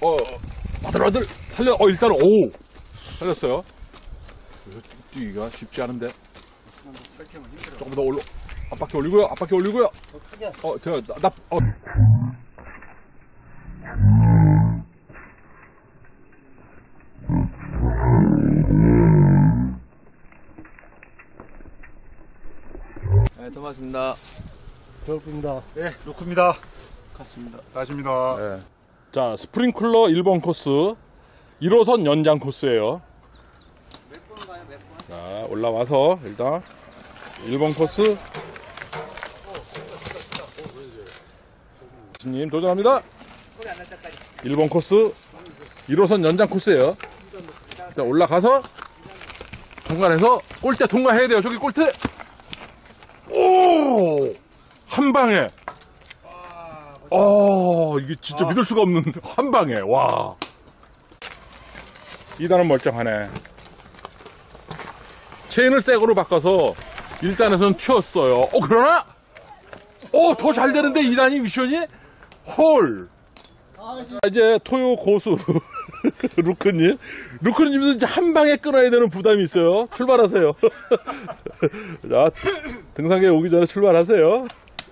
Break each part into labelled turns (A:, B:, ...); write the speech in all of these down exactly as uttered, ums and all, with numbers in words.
A: 어, 아들아들 살려. 어, 일단 오 살렸어요. 뛰기가 쉽지 않은데. 조금 더 올려. 앞바퀴 올리고요. 앞바퀴 올리고요. 어, 저, 나, 나 어.
B: 네, 토마스입니다.
C: 겨울입니다.
D: 네, 루크입니다.
B: 갔습니다.
D: 다십니다.
A: 네. 자, 스프링클러 일 번 코스 일 호선 연장 코스예요.
B: 몇 번 가요, 몇 번?
A: 자, 올라와서 일단 일 번 코스 님 도전합니다. 일 번 코스 일 호선 연장 코스예요. 자, 올라가서 통과해서 골대 통과해야 돼요. 저기 골대. 오! 한 방에. 어, 이게 진짜 믿을 수가 없는 한 방에. 와. 이 단은 멀쩡하네. 체인을 새거로 바꿔서 일 단에서는 튀었어요. 어, 그러나? 어, 더 잘 되는데 이 단이 미션이? 헐. 이제 토요 고수 루크님. 루크님도 이제 한 방에 끊어야 되는 부담이 있어요. 출발하세요. 자, 등산객 오기 전에 출발하세요.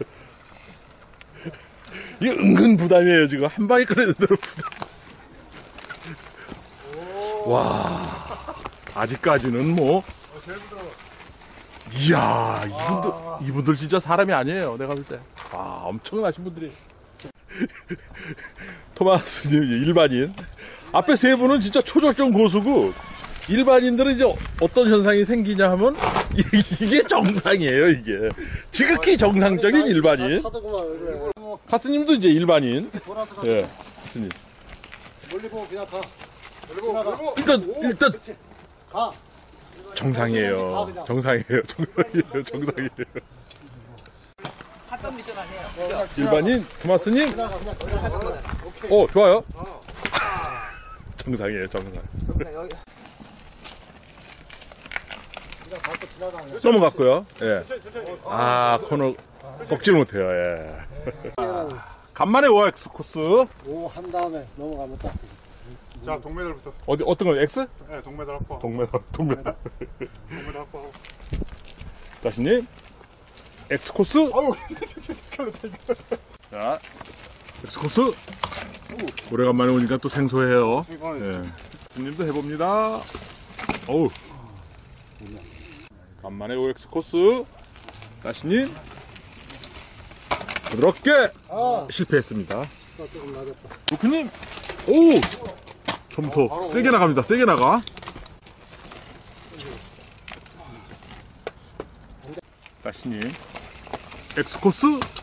A: 이게 은근 부담이에요, 지금. 한 방에 끊어야 되는 부담. 와, 아직까지는 뭐. 이야, 이분들, 이분들 진짜 사람이 아니에요, 내가 볼 때. 와, 엄청나신 분들이. 토마스님, 일반인. 앞에 세 분은 진짜 초절정 고수고, 일반인들은 이제 어떤 현상이 생기냐 하면, 이게 정상이에요, 이게. 지극히 정상적인 일반인. 카스님도 이제 일반인. 예, 카스님.
C: 멀리 보고 그냥 가.
D: 멀리 보고, 멀리 보고.
A: 일단, 일단,
C: 가.
A: 정상이에요. 정상이에요. 정상이에요. 정상이에요.
B: 핫던 미션 아니에요.
A: 일반인, 토마스님. 오, 좋아요. 정상이에요, 정상.
B: 여기
A: 넘어갔고요. 예. 아, 코너 꺾질 못해요. 예. 간만에 오엑스 코스.
C: 오, 한 다음에 넘어가면 딱.
D: 자, 동메달부터.
A: 어디 어떤 거 X?
D: 네, 동메달 확보.
A: 동메달, 동메달.
D: 동메달 확보하고.
A: 다시님. X 코스.
D: 아우,
A: 자, X 코스. 오래간만에 오니까 또 생소해요. 예. 스님도 해봅니다. 어우. 간만에 오엑스 코스. 다시님. 부드럽게
C: 아,
A: 실패했습니다.
C: 조금 낮았다.
A: 루크님. 오! 점수 세게 나갑니다. 세게 나가. 다시님. X 코스.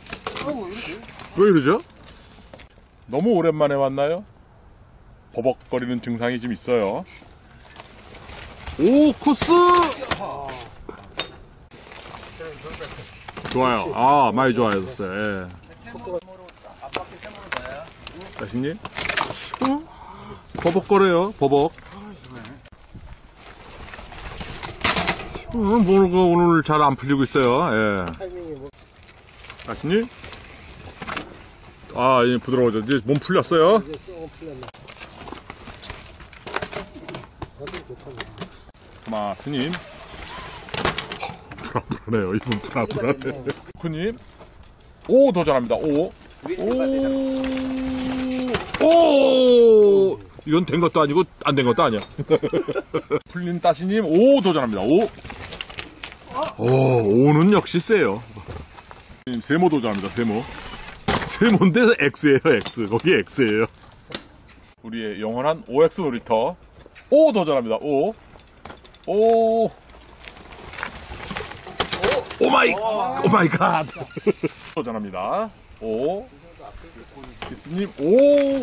A: 왜 이러죠? 너무 오랜만에 왔나요? 버벅거리는 증상이 좀 있어요. 오 코스. 좋아요. 아, 많이 좋아졌어요. 예. 다시님. 어? 버벅거려요. 버벅. 어, 뭐가 오늘 잘 안 풀리고 있어요. 예. 다시님. 아, 이제 부드러워져. 이제 몸 풀렸어요.
C: 이제 조금 풀렸네.
A: 마, 스님. 불안불안해요. 이분 불안불안해. 쿠님. 오, 도전합니다. 오. 오. 오. 이건 된 것도 아니고, 안 된 것도 아니야. 풀린 따시님. 오, 도전합니다. 오. 오, 오는 역시 세요. 세모 도전합니다. 세모. 세모인데 X예요, X. 거기 X예요. 우리의 영원한 오엑스 놀이터. 오, 도전합니다. 오. 오. 오 마이, 오 마이 갓. 도전합니다. 오. 기스님, 오.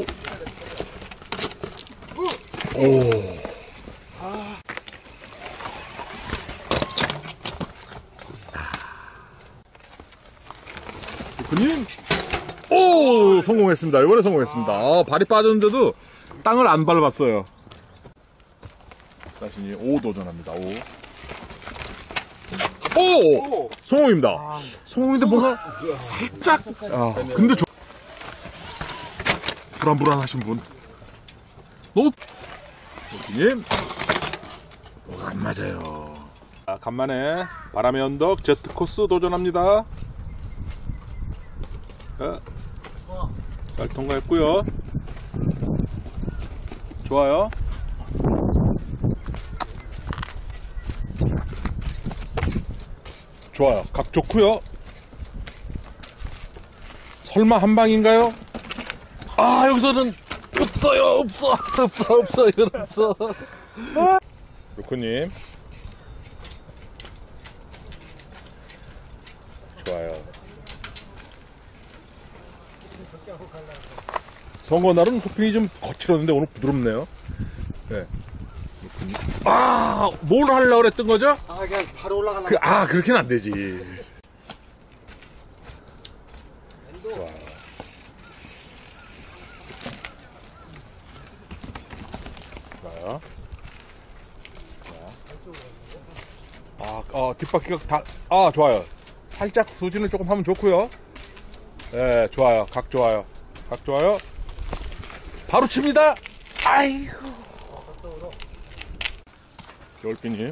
A: 오. 기스님, 오. 성공했습니다. 이번에 성공했습니다. 아, 발이 빠졌는데도 땅을 안 밟았어요. 자신이 오 도전합니다. 오. 오! 성공입니다. 성공인데 뭔가 살짝, 아, 근데 저, 불안불안하신 분. 너무 님 안 맞아요. 자, 간만에 바람의 언덕 제트 코스 도전합니다. 자, 잘 통과했고요. 좋아요. 좋아요. 각 좋고요. 설마 한 방인가요? 아, 여기서는 없어요. 없어. 없어. 없어. 이건 없어. 루크님. 좋아요. 선거 날은 호핑이 좀 거칠었는데 오늘 부드럽네요. 네. 루크님. 아, 뭘 하려고 그랬던 거죠?
C: 아, 그냥 바로 올라가려고.
A: 그, 아, 그렇게는 안 되지. 좋아요. 좋아요. 아, 어, 뒷바퀴가 다, 아, 좋아요. 살짝 수진을 조금 하면 좋고요. 네, 좋아요. 각 좋아요. 각 좋아요. 바로 칩니다. 아이고. 겨울비님.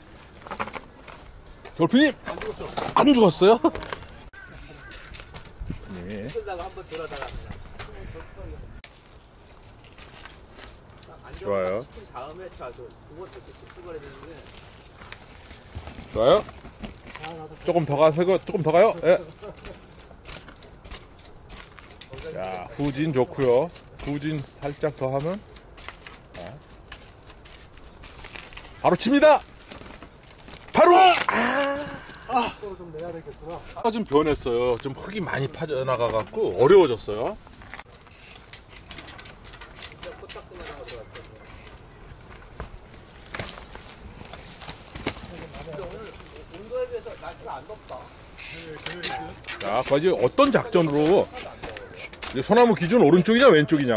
A: 겨울비님! 안 죽었어요? 네.
B: 끝나고 한번 들어다가
A: 좋아요.
B: 다음에 차도 두 번째 출발해야 되는데
A: 좋아요. 조금 더 가세요. 조금 더 가요. 예. 자, 후진 좋고요. 후진 살짝 더 하면 자. 바로 칩니다. 바로. 아,
C: 좀 내야 되겠구나.
A: 아, 좀 변했어요. 좀 흙이 많이 파져나가 갖고 어려워졌어요.
B: 온도에 비해서 날씨가 안 덥다.
A: 자, 과연 어떤 작전으로 이제 소나무 기준 오른쪽이냐 왼쪽이냐?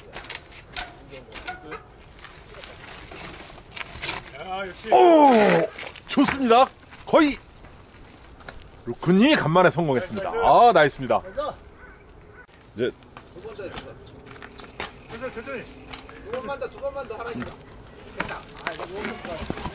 D: 야, 역시.
A: 오, 좋습니다. 거의 루크님이 간만에 성공했습니다. 아, 나이스입니다. 이제
B: 두 번 더 해, 두 번.
D: 천천히, 천천히.
B: 두 번만 더, 두 번만 더 하라니까. 됐다. 아, 이거 너무 좋다.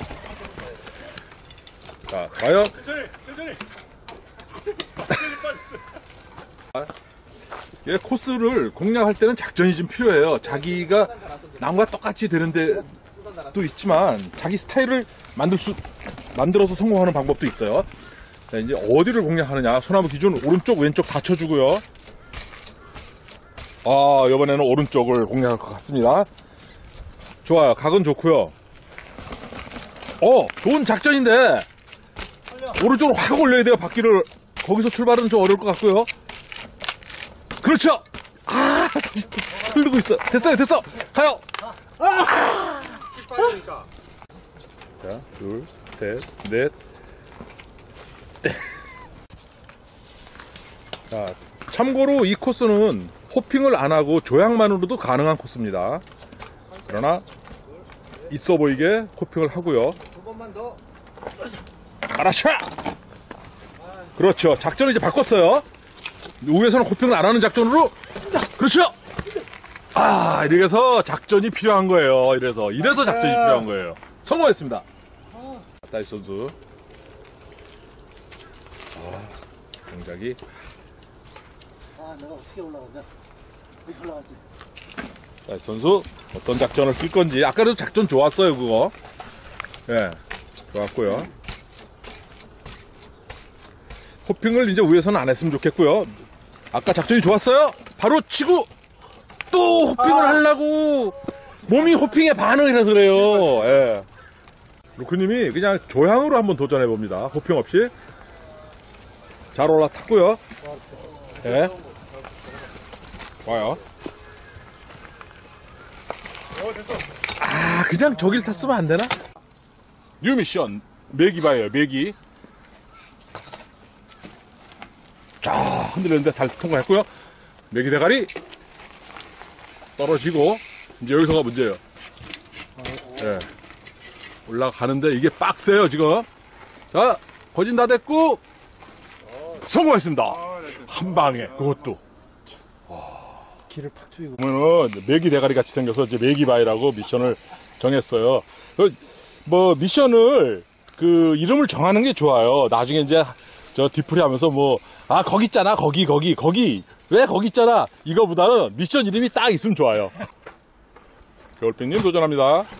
A: 자, 과연
D: 천천히, 천천히. 천천히 빠졌어.
A: 예, 코스를 공략할 때는 작전이 좀 필요해요. 자기가 남과 똑같이 되는데 또 있지만 자기 스타일을 만들 수 만들어서 성공하는 방법도 있어요. 자, 이제 어디를 공략하느냐? 소나무 기준 오른쪽 왼쪽 다 쳐주고요. 아, 이번에는 오른쪽을 공략할 것 같습니다. 좋아요. 각은 좋고요. 어, 좋은 작전인데 오른쪽으로 확 올려야 돼요. 바퀴를. 거기서 출발은 좀 어려울 것 같고요. 그렇죠. 아, 다시 흐르고 있어. 됐어요, 됐어. 가요.
D: 빠지니까.
A: 자, 둘, 셋, 넷. 자, 참고로 이 코스는 호핑을 안 하고 조향만으로도 가능한 코스입니다. 그러나 있어 보이게 호핑을 하고요.
B: 두 번만 더.
A: 알았죠? 그렇죠. 작전을 이제 바꿨어요. 위에서는 호핑을 안 하는 작전으로. 그렇죠. 아, 이래서 작전이 필요한 거예요. 이래서 이래서 작전이 필요한 거예요. 성공했습니다. 다시 선수. 아, 동작이.
C: 아, 내가 어떻게 올라가냐? 이렇게 올라가지.
A: 다시 선수 어떤 작전을 쓸 건지. 아까도 작전 좋았어요, 그거. 예, 좋았고요. 호핑을 이제 위에서는 안 했으면 좋겠고요. 아까 작전이 좋았어요. 바로 치고 또 호핑을
C: 아.
A: 하려고 몸이 호핑에 반응을 해서 그래요. 예. 루크님이 그냥 조향으로 한번 도전해 봅니다. 호핑 없이. 잘 올라탔고요. 예. 좋아요.
D: 어, 됐어.
A: 아, 그냥 저길 탔으면 안 되나? 뉴 미션. 매기 봐요, 매기. 자, 흔들렸는데 잘 통과했고요. 매기 대가리 떨어지고 이제 여기서가 문제예요. 예. 올라가는데 이게 빡세요 지금. 자, 거진 다 됐고 성공했습니다. 한 방에 그것도. 와,
C: 기를 팍 죽이고.
A: 보면은 메기 대가리 같이 생겨서 이제 메기바이라고 미션을 정했어요. 그 뭐 미션을 그 이름을 정하는 게 좋아요. 나중에 이제 저 뒤풀이 하면서 뭐 아 거기 있잖아 거기 거기 거기 왜 거기 있잖아 이거보다는 미션 이름이 딱 있으면 좋아요. 겨울빛님 도전합니다.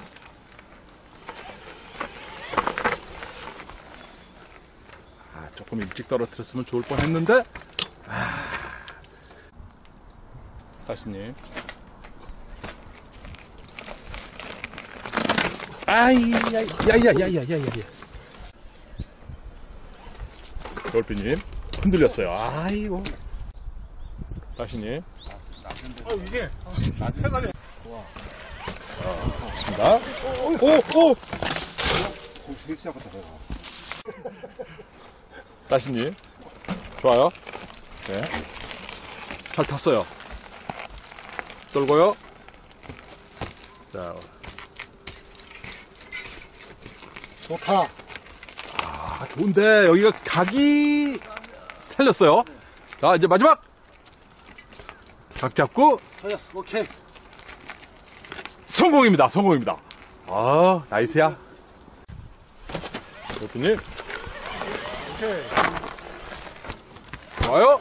A: 아, 조금 일찍 떨어뜨렸으면 좋을 뻔했는데. 아, 다시님. 아이, 야야야야야야야. 겨울빛님 흔들렸어요. 아이고. 다시님.
D: 아 이게 아, 페달이.
A: 자, 오, 오. 다시님. 좋아요. 네. 잘 탔어요. 떨고요. 자.
C: 좋다.
A: 아, 좋은데, 여기가 각이 살렸어요. 자, 이제 마지막! 각 잡고,
C: 걸렸어. 오케이.
A: 성공입니다, 성공입니다. 아, 나이스야. 교수님.
D: 오케이.
A: 좋아요.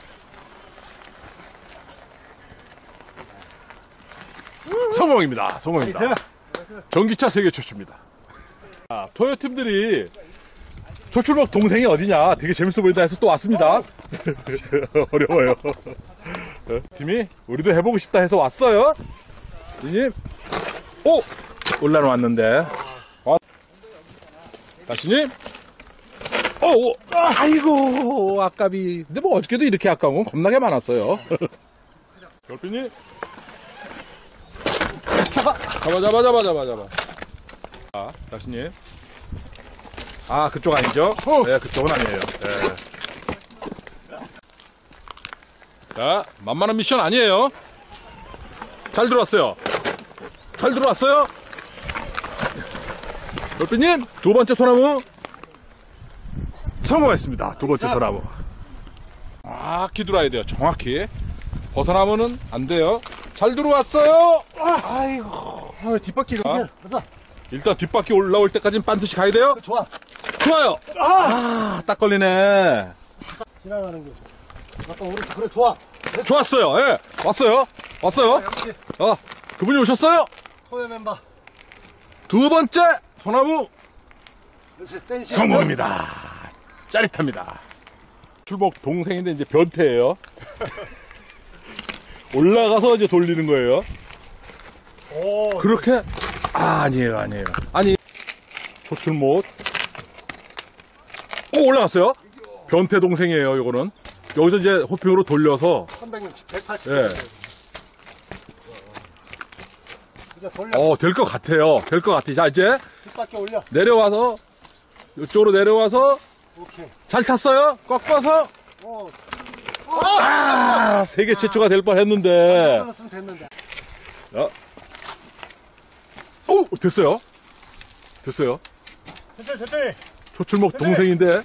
A: 성공입니다, 성공입니다.
C: 나이스.
A: 전기차 세계 최초입니다. 아, 토요 팀들이 조출목 동생이 어디냐 되게 재밌어 보인다 해서 또 왔습니다. 어려워요. 어, 팀이 우리도 해보고 싶다 해서 왔어요. 님, 오 올라왔는데. 아, 다시님, 오, 오, 아이고 아깝이. 근데 뭐 어저께도 이렇게 아까운 건 겁나게 많았어요. 별빛님, 잡아, 잡아, 잡아, 잡아, 잡아, 잡아. 아, 다시님. 아, 그쪽 아니죠? 네, 그쪽은 아니에요. 네. 자, 만만한 미션 아니에요. 잘 들어왔어요. 잘 들어왔어요. 별빛님, 두 번째 소나무. 성공했습니다. 두 번째 소나무. 아, 기들어야 돼요. 정확히. 벗어나면은 안 돼요. 잘 들어왔어요. 아이고.
C: 아, 뒷바퀴가. 가자.
A: 일단 뒷바퀴 올라올 때까지는 반드시 가야 돼요.
C: 좋아.
A: 좋아요. 아, 딱 걸리네.
C: 지나가는 게. 아까 오른쪽. 그래, 좋아. 됐어.
A: 좋았어요. 예. 왔어요. 왔어요.
C: 역시.
A: 아, 그분이 오셨어요.
C: 토요 멤버.
A: 두 번째 소나무
C: 그렇지. 댄시.
A: 성공입니다. 짜릿합니다. 출복 동생인데 이제 변태예요. 올라가서 이제 돌리는 거예요.
D: 오.
A: 그렇게 아, 아니에요, 아니에요. 아니 초출못. 오, 올라갔어요. 변태 동생이에요. 이거는 여기서 이제 호핑으로 돌려서
C: 삼백육십, 백팔십.
A: 예.
C: 이제 돌려.
A: 어, 될 것 같아요. 될 것 같아. 자, 이제
C: 뒷바퀴 올려.
A: 내려와서 이쪽으로 내려와서
C: 오케이.
A: 잘 탔어요. 꺾어서
C: 오.
A: 아, 세계 최초가 될 뻔했는데.
C: 떨었으면 됐는데.
A: 자. 오, 됐어요. 됐어요.
D: 천천히 천천히.
A: 초출목 동생인데.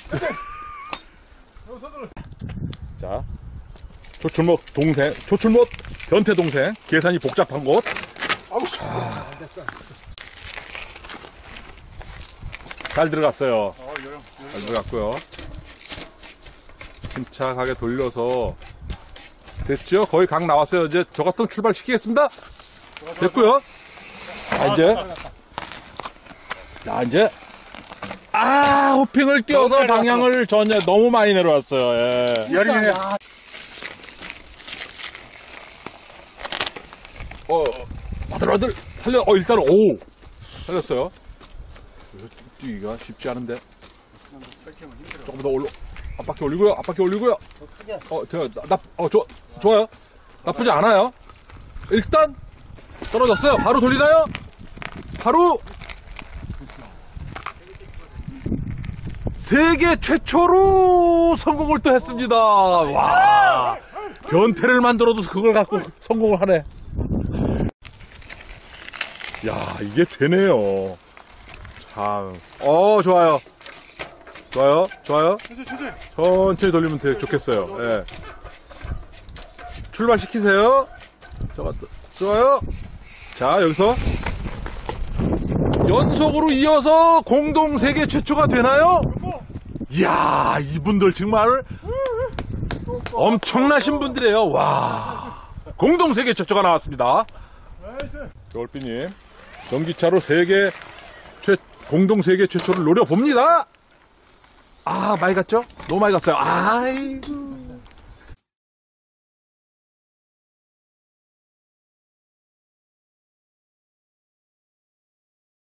A: 자, 초출목 동생, 초출목 변태 동생. 계산이 복잡한 곳.
C: 아우,
A: 아. 잘 들어갔어요.
D: 어 요령.
A: 잘 들어갔고요. 침착하게 돌려서 됐죠? 거의 각 나왔어요. 이제 저 같으면 출발시키겠습니다. 됐고요. 자, 이제 자, 이제 아, 호핑을 띄워서 방향을 전혀 너무 많이 내려왔어요. 예.
C: 열이네.
A: 어, 아들아들 살려. 어, 일단 오 살렸어요. 뛰기가 쉽지 않은데. 조금 더 올려. 앞바퀴 올리고요. 앞바퀴 올리고요. 어, 제가 나, 나, 어, 좋, 좋아요. 나쁘지 않아요. 일단 떨어졌어요. 바로 돌리나요? 바로 세계 최초로 성공을 또 했습니다. 와, 변태를 만들어도 그걸 갖고 성공을 하네. 야, 이게 되네요. 참, 어, 좋아요. 좋아요, 좋아요.
D: 천천히 천천히.
A: 천천히 돌리면 되게 좋겠어요. 예. 출발시키세요. 좋아, 좋아요. 자, 여기서 연속으로 이어서 공동 세계 최초가 되나요? 이야, 이분들 정말 엄청나신 분들이에요. 와, 공동 세계 최초가 나왔습니다.
D: 나이스.
A: 겨울비님, 전기차로 세계 최, 공동 세계 최초를 노려봅니다. 아, 많이 갔죠? 너무 많이 갔어요. 아이고.